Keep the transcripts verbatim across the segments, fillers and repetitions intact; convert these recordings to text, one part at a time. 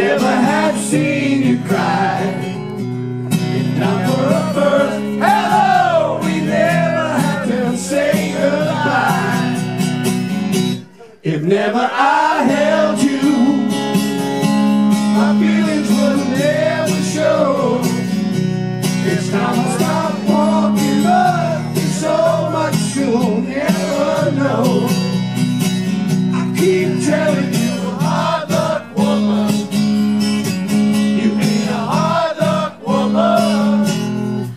never have seen you cry. If not for a first hello, we never have to say goodbye. If never I held you, my feelings would never show. It's time to stop walking up. There's so much you'll never know. I keep telling you, hard luck woman, you ain't a hard luck woman.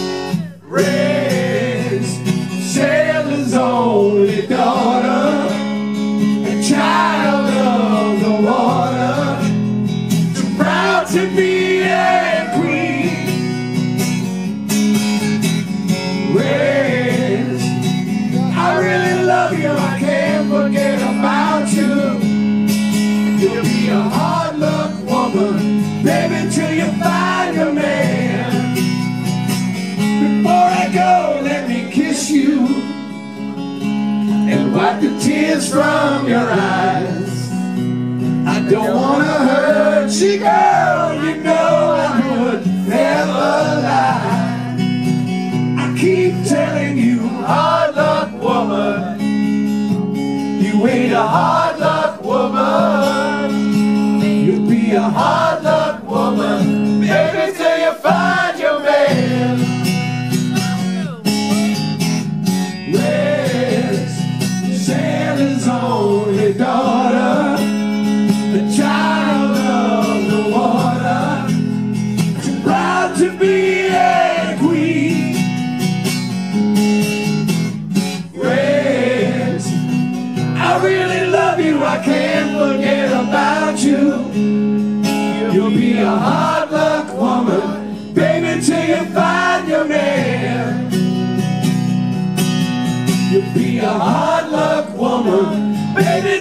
Raised sailor's only daughter, a child of the water, too proud to be a queen. Raised, I really love you, I can't forget about you. You'll be a hard luck woman, baby, till you find your man. Before I go, let me kiss you and wipe the tears from your eyes. I don't wanna hurt you, girl, you know I would never lie. I keep telling you, hard luck woman, you ain't a hard luck woman. You'll be a hard luck woman, baby, till you find your man. Raised sailor's only daughter, the child of the water, too proud to be a queen. Raised, I really love you, I can't forget about you. You'll be a hard luck woman, baby, till you find your man. You'll be a hard luck woman, baby,